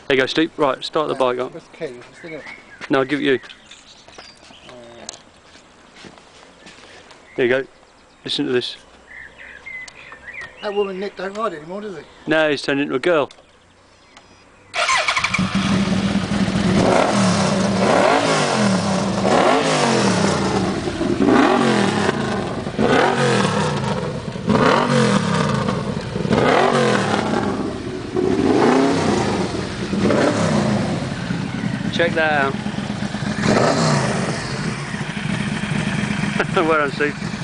There you go, Steve. Right, start the bike up. What's the key? Stick it. No, I'll give it you. There you go. Listen to this. That woman Nick don't ride anymore, does he? Now he's turned into a girl. Check that out. Well done, Steve.